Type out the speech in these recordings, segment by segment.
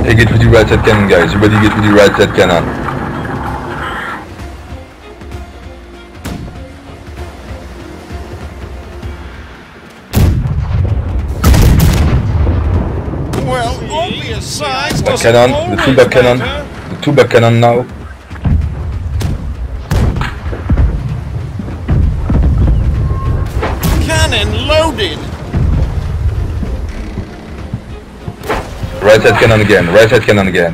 Hey, get with the right side cannon, guys. Everybody get with the right side cannon. Well, obvious size. Back cannon, the two back cannon. The two back cannon now. Cannon loaded. Right side cannon again, right side cannon again.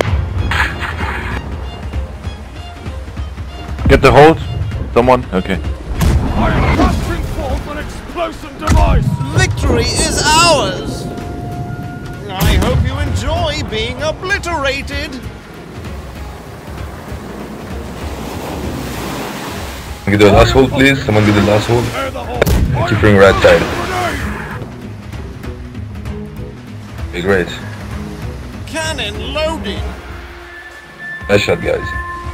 Get the hold. Someone? Okay. I am casting forth an explosive device! Victory is ours. I hope you enjoy being obliterated. Get the last hold, please. Someone get the last hold. Tear the hole! Keep bring right side. Grenade! Okay, great. Cannon loaded. Nice shot, guys.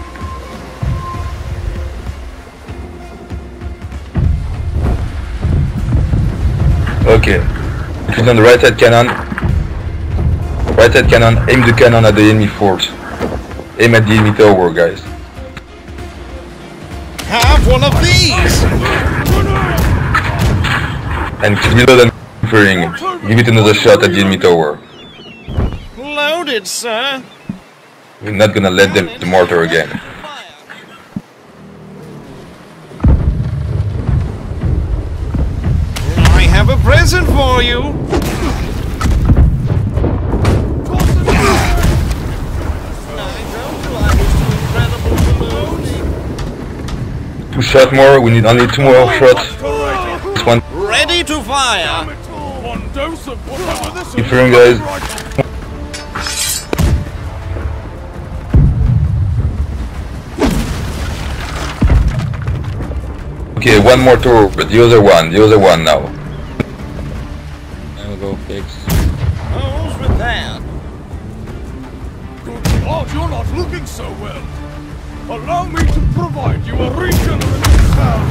Okay. Put on the right side cannon. Right side cannon. Aim the cannon at the enemy fort. Aim at the enemy tower, guys. Have one of these. And reload and firing. Give it another shot at the enemy tower. Loaded, sir. We're not gonna let them the mortar again. I have a present for you. Two shots more. We need only two more shots. This one. Ready to fire. One dose of whatever this Keep is. firing, guys. Okay, one more tour, but the other one now. I'll go fix. Who's repaired? Good God, you're not looking so well. Allow me to provide you a regenerative sound.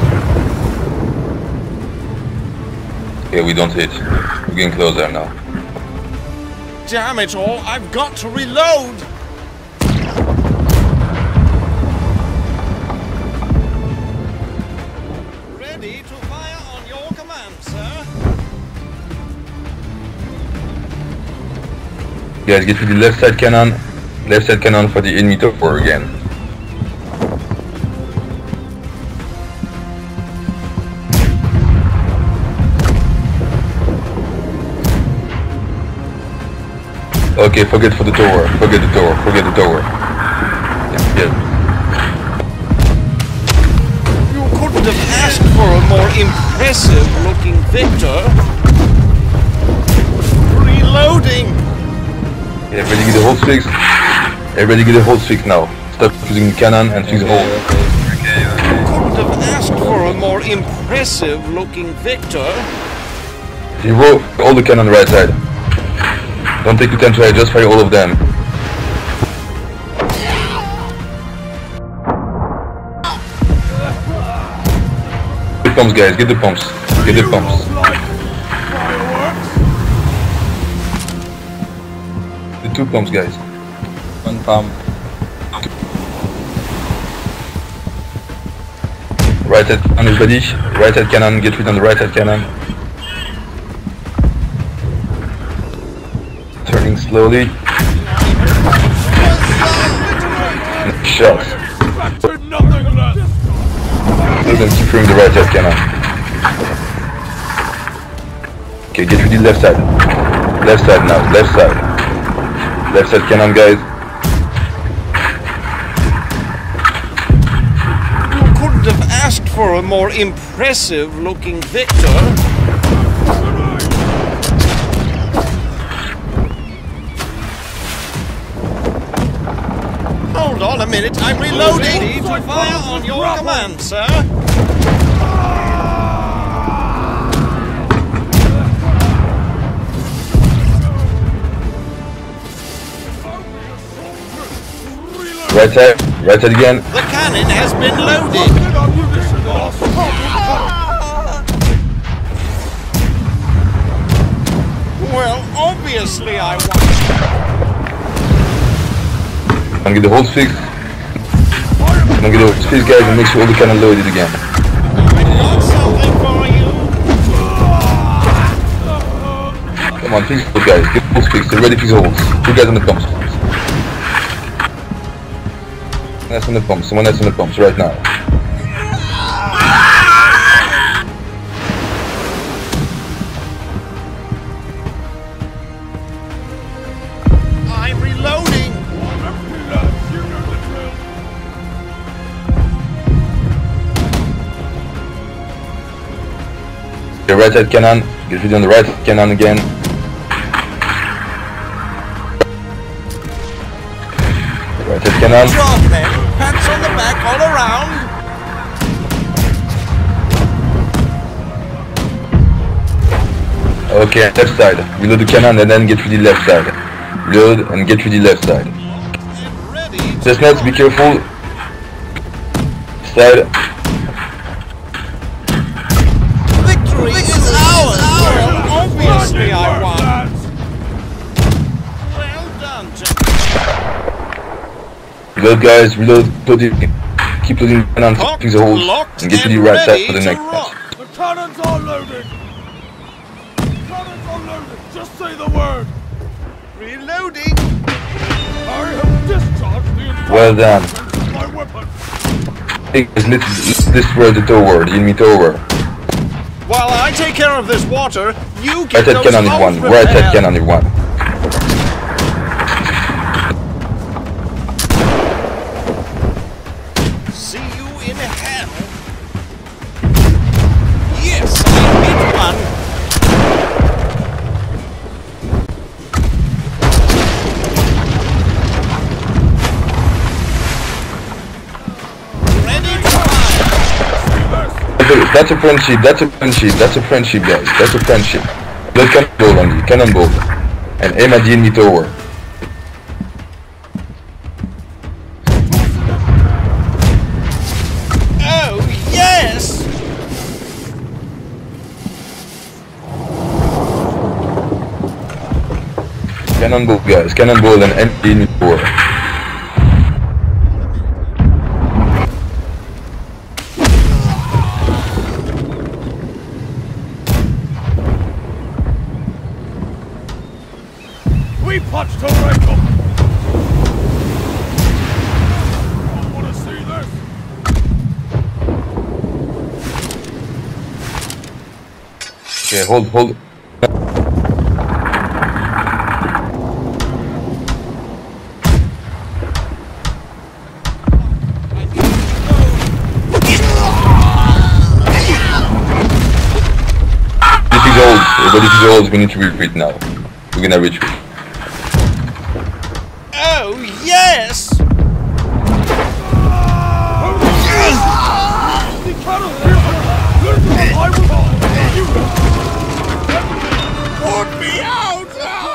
Okay, we don't hit. We're getting closer now. Damn it all, I've got to reload. Ready to fire on your command, sir. Guys, get to the left side cannon for the enemy tower again. Okay, forget the tower. Yeah. You couldn't have asked for a more impressive looking victor. Reloading. Everybody get a hold fix. Everybody get a hold fix now. Stop using the cannon and fix the hold. You couldn't have asked for a more impressive looking victor. Zero, all the cannon right side. Don't take your time, try, just fire all of them. Get the pumps, guys, get the pumps. Get the pumps. The two pumps, guys. One pump. Right side cannon, everybody. Right side cannon, get rid on the right side cannon. Turning slowly. Shots. Let them keep firing the right side cannon. Okay, get rid of the left side. Left side now, left side. Left side cannon, guys. You couldn't have asked for a more impressive looking victor. Hold on a minute, I'm reloading. Ready to fire on your command, sir. Right side again. The cannon has been loaded. Well, obviously I want. Don't get the holes fixed. Don't get the holes fixed, guys, and make sure all the cannon loaded again. I got something for you. Come on, fix the holes, guys. Get the holes fixed. They're ready to fix the holes. Two guys on the pumps. That's on the pumps. Someone that's on the pumps right now. I'm reloading. The right side cannon. Get ready on the right side cannon again. Right side cannon. Job then. Pats on the back all around. Okay, left side. Reload the cannon and then get ready left side. Reload and get ready left side. And ready to Just nuts, be careful. Side. victory is ours. Well, obviously I won. Well done, gentlemen. Reload, guys. Reload. Keep loading the cannon, Cocked, fix the holes, locked, and get ready and right side ready for the to next rock. match. The cannons are loaded! Cannons are loaded! Just say the word! Reloading. I have discharged the entire Well done. contents of my weapon! Hey, guys, let's destroy the tower, the enemy tower. While I take care of this water, you Right get side those cannon in holes one. Right side repaired. cannon in one. See you in hell. Yes, I hit one. Ready to fire. That's a friendship, that's a friendship, that's a friendship, guys. That's a friendship. Load cannonball on you, cannonball. And aim at the enemy tower. Oh, yes! Cannonball, guys, cannonball and aim at the enemy tower. We punched a rifle! I want to see this! Okay, hold. Everybody fix the holes, we need to retreat now. We're gonna retreat. Oh, yes! The cannon listen, I will you Put me out!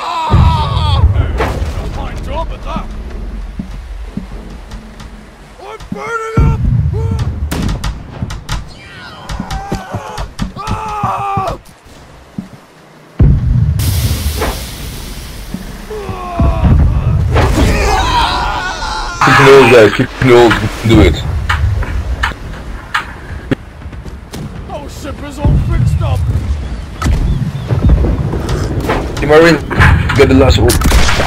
a fine job at that! I'm burning up! Keep the holes, guys, keep the holes, we can do it. Our ship is all fixed up! Hey Marine, get the last hole.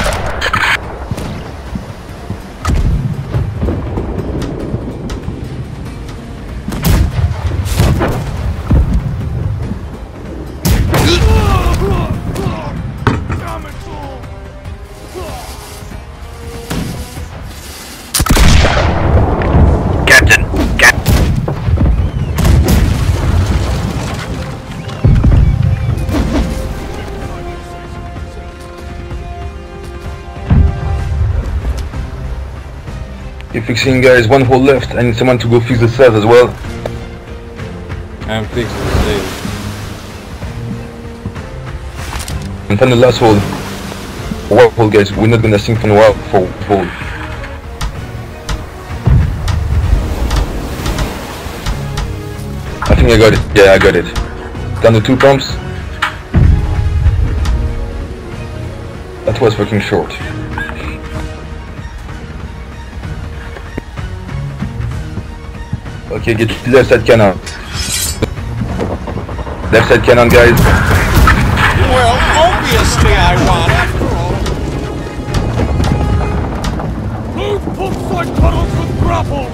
Damn it all! Keep fixing, guys, one hole left. I need someone to go fix the cells as well. I'm fixing the sail. And find the last hole. One hole, guys, we're not gonna sink from the hole. I think I got it. Yeah, I got it. Down the 2 pumps. That was fucking short. Okay, get left side cannon. Left side cannon, guys. Well, obviously I won. Load pumps like tunnels with grapples!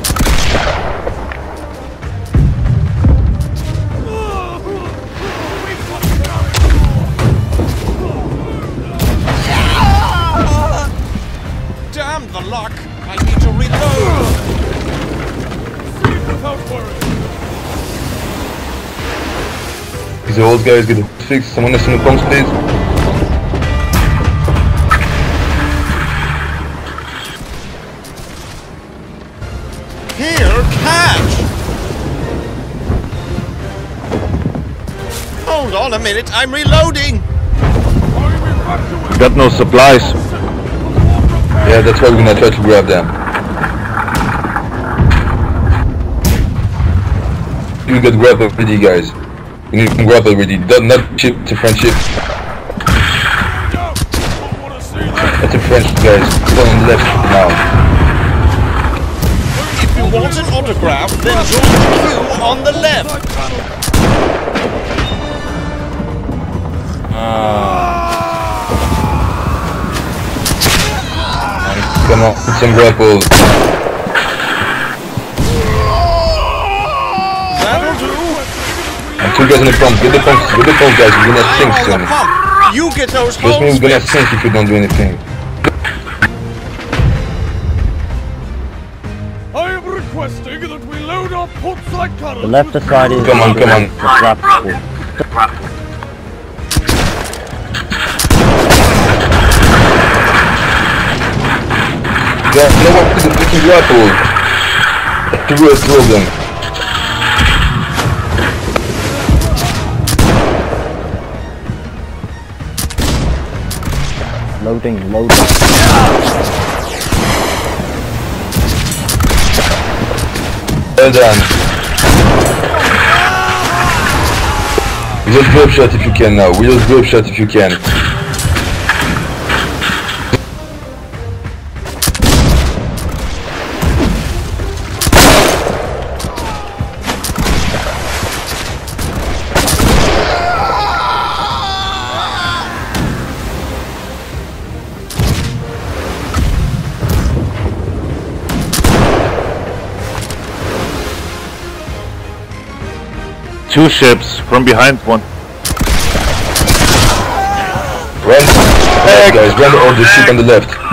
Damn the luck! I need to reload! Proceed without worry! These old guys get a fix. Someone listen to pumps, please. Here, catch! Hold on a minute, I'm reloading! Got no supplies. Yeah, that's why we're gonna try to grab them. You got grab already, guys. You can grab already. Not ship to French ship. That's a French, guys. Go on the left now. If you want an autograph, then join the queue on the left! Come on, put some grapples. That'll do! And two guys on the pump. Get the pumps, guys. We're gonna sink On the soon. pump! You get those Trust me, holes we're gonna fixed. sink if we don't do anything. I am requesting that we load our pumps like tunnels. The left side is Come on, come on. the trap pool. Guys, no one put the freaking grapple. That's the real problem. Loading. Well done. Just drop shot if you can now. We just drop shot if you can. Two ships from behind one. Run, guys, run all the ship on the left.